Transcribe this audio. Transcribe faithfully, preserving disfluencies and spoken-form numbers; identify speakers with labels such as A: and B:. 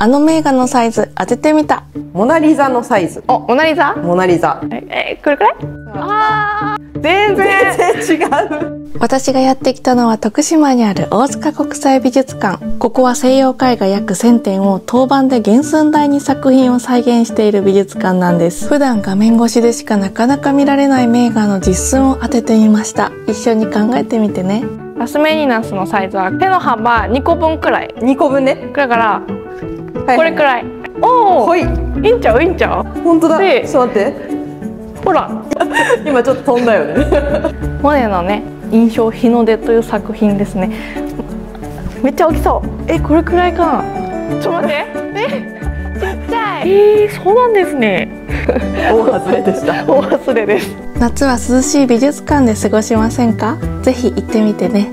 A: あの名画のサイズ当ててみた。
B: モナリザのサイズ。
C: お、モナリザ？
B: モナリザ。
C: え、え、これくらい？あー、全然
B: 全然違う。
A: 私がやってきたのは徳島にある大塚国際美術館。ここは西洋絵画約せんてんを陶板で原寸大に作品を再現している美術館なんです。普段画面越しでしかなかなか見られない名画の実寸を当ててみました。一緒に考えてみてね。
C: ラスメニナスのサイズは手の幅にこぶんくらい。
B: にこぶんね。
C: だから、
B: はい、
C: これくらい。おお、
B: ほい。
C: いいんちゃういいんちゃう。
B: 本当だ。
C: で
B: ちょっと待って。
C: ほら、
B: 今ちょっと飛んだよね。
C: モネのね、印象日の出という作品ですね。めっちゃ大きそう。え、これくらいかな。ちょっと待って。え、ちっちゃい。えー、そうなんですね。
B: 大外れでした。
C: 大忘れです。
A: 夏は涼しい美術館で過ごしませんか？ぜひ行ってみてね。